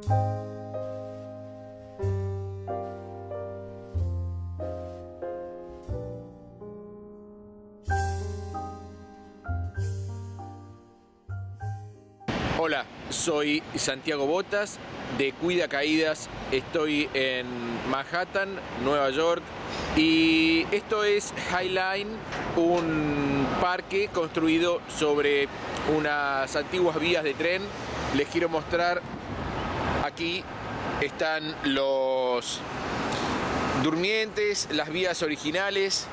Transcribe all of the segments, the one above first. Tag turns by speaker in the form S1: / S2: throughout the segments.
S1: Hola, soy Santiago Botas de Cuida Caídas. Estoy en Manhattan, Nueva York, y esto es High Line, un parque construido sobre unas antiguas vías de tren. Les quiero mostrar, aquí están los durmientes, las vías originales,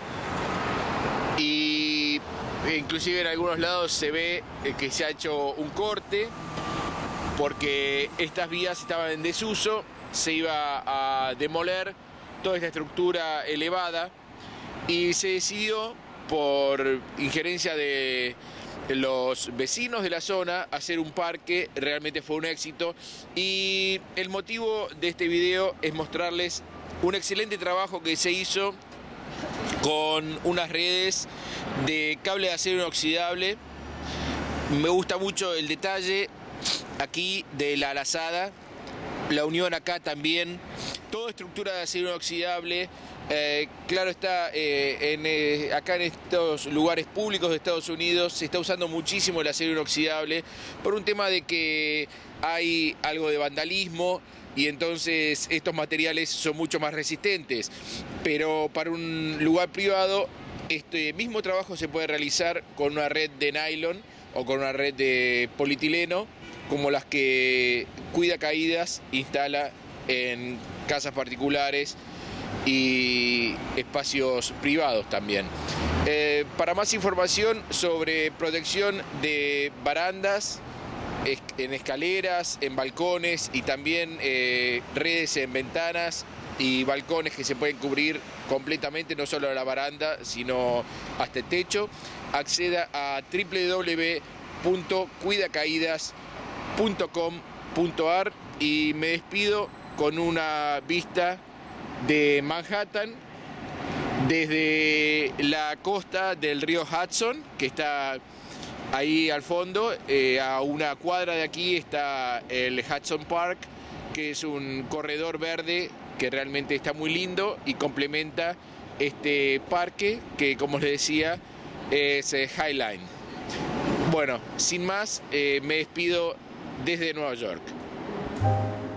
S1: y inclusive en algunos lados se ve que se ha hecho un corte porque estas vías estaban en desuso. Se iba a demoler toda esta estructura elevada y se decidió, por injerencia de los vecinos de la zona, hacer un parque. Realmente fue un éxito, y el motivo de este video es mostrarles un excelente trabajo que se hizo con unas redes de cable de acero inoxidable. Me gusta mucho el detalle aquí de la lazada, la unión acá también, toda estructura de acero inoxidable. Claro está, acá en estos lugares públicos de Estados Unidos se está usando muchísimo el acero inoxidable por un tema de que hay algo de vandalismo, y entonces estos materiales son mucho más resistentes. Pero para un lugar privado, este mismo trabajo se puede realizar con una red de nylon o con una red de polietileno, como las que Cuida Caídas instala en casas particulares y espacios privados también. Para más información sobre protección de barandas, en escaleras, en balcones, y también redes en ventanas y balcones que se pueden cubrir completamente, no solo la baranda, sino hasta el techo, acceda a www.cuidacaídas.com.ar, y me despido con una vista de Manhattan desde la costa del río Hudson, que está ahí al fondo. A una cuadra de aquí está el Hudson Park, que es un corredor verde que realmente está muy lindo y complementa este parque que, como les decía, es High Line. Bueno, sin más, me despido desde Nueva York.